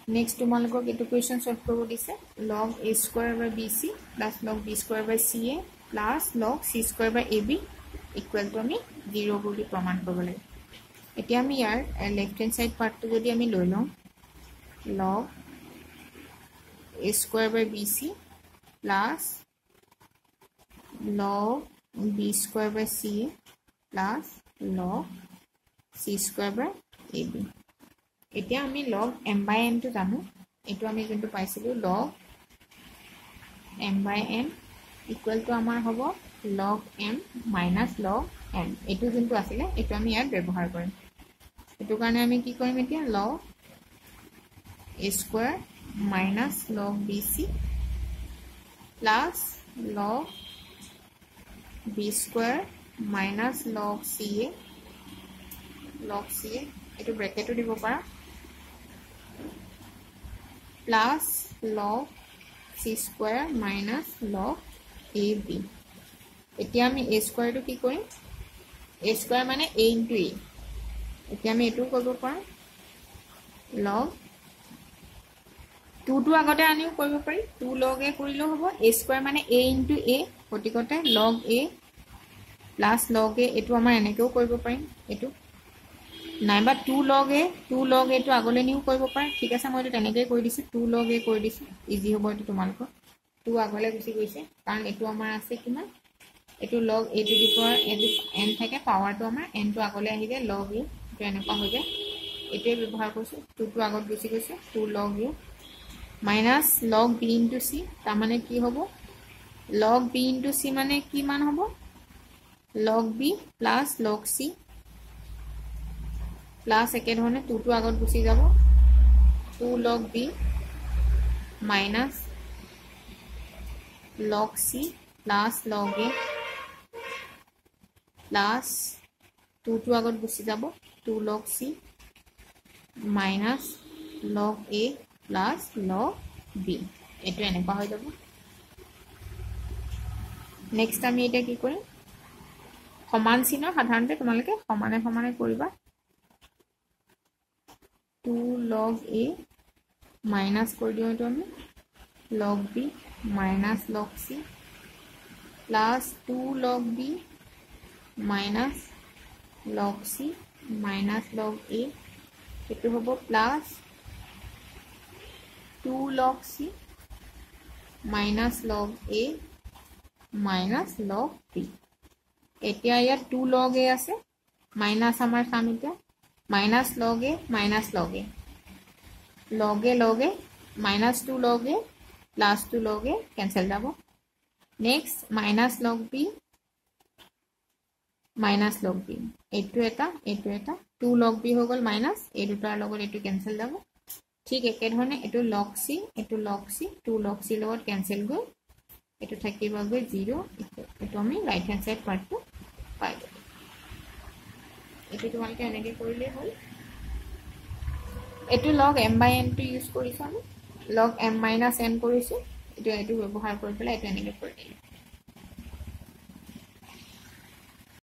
next তোমালোকক এইটো question solve কৰিব দিছে log a square by bc plus log b square by ca plus log c square by ab equal to আমি 0 বুলি প্ৰমাণ কৰিব লাগে এতিয়া আমি ইয়াৰ লেফট হ্যান্ড সাইড পাৰ্টটো যদি আমি লৈ লওঁ log a square by bc plus log b square by ca plus log c square by ab এতিয়া আমি log m by n টো জানো এটো আমি যোনটো পাইছিলো log m by n equal to আমাৰ হ'ব log m minus log n এটো যোনটো আছিল এটো আমি ইয়াত ব্যৱহাৰ কৰিম এটো কাৰণে আমি কি কৰিম এতিয়া log a square minus log bc plus log b square minus log ca এটো ব্ৰেকেটটো দিব পাৰা plus log c square minus log ab এতিয়া আমি a square টো কি কৰিম a square মানে a into a এতিয়া আমি এটো কৰিব পাৰোঁ log 2 টো আগতে আনিও কৰিব পাৰি 2 log a কৰিলেও হ'ব a square মানে a into a গতিকতে log a plus log a এটো আমাৰ এনেকেও কৰিব পাৰিম এটো নাইবা 2 log a টো আগলে নিও কৰিব পাৰে ঠিক আছে মই এটো তেনেকৈ কৰি দিছো 2 log a কৰি দিছো ইজি হ'ব এটো তোমালোকৰ 2 আগলে গুচি গৈছে কাৰণ এটো আমাৰ আছে কিমান এটো log a to the power n থাকে পাৱাৰটো আমাৰ n টো আগলে আহিলে log a টো এনেকুৱা হৈ যায় এটোৱে ব্যৱহাৰ কৰিছো 2 টো আগত গুচি গৈছে 2 log a minus log b into c তাৰ মানে কি হ'ব log b into c মানে কি মান হ'ব log b plus log c plus একে ধৰণে 2 টো আগত গুচি যাব 2 log b minus log c plus log a plus 2 টো আগত গুচি যাব 2 log c minus log a plus log b এটো এনেকুৱা হৈ যাব নেক্সট আমি এটা কি কৰিম সমান চিহ্ন সাধাৰণতে তোমালোকে সমানে কৰিবা 2 log a minus কৰি দিও এটো আমি log b minus log c plus 2 log b minus log c minus log a এটো হ'ব plus 2 log c minus log a minus log b এতিয়া ইয়াত 2 log a আছে মাইনাস আমাৰ সামিতে minus log a minus log a log a minus 2 log a plus 2 log a cancel যাব next minus log b minus log b এটো এটা 2 log b হৈ গল minus এই দুটাৰ লগত এটো cancel যাব ঠিক একে ধৰণে এটো log c 2 log c লগত cancel গৈ এটো থাকিব গৈ 0 এটো আমি রাইট হ্যান্ড সাইড পাৰ্টটো পাই যাব এটো তোমালোকে এনেকৈ কৰিলে হ'ল এটো log m by n টো ইউজ কৰিছো আমি log m minus n কৰিছো এটো ব্যৱহাৰ কৰি পেলাই এটো এনেকৈ কৰি দিম